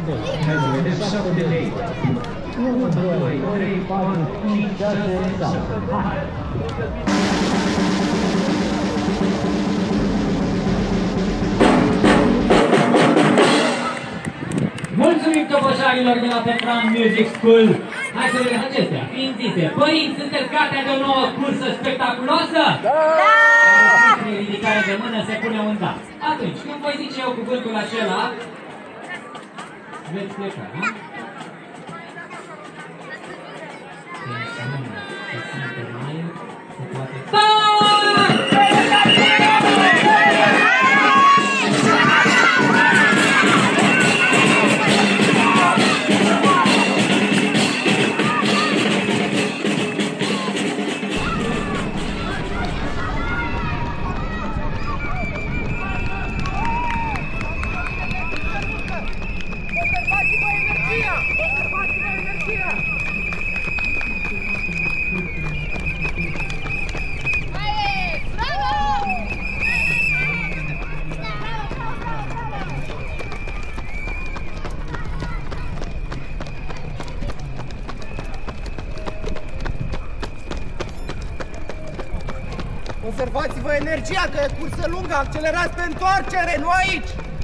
Hai să vedem 7 lei. 1, 2, 3, 4, 5, 6, 7. Mulțumim toboșarilor de la Petran Music School! Hai să vedem acestea, fiind zise. Părinți, sunteți gata de o nouă cursă spectaculoasă? Da! Prin ridicare de mână se pune un da. Atunci, când voi zice eu cuvântul acela, veți pleca, nu? Se simte mai, se poate... Da! Conservați-vă energia, că e cursă lungă, accelerați pe întoarcere, nu aici!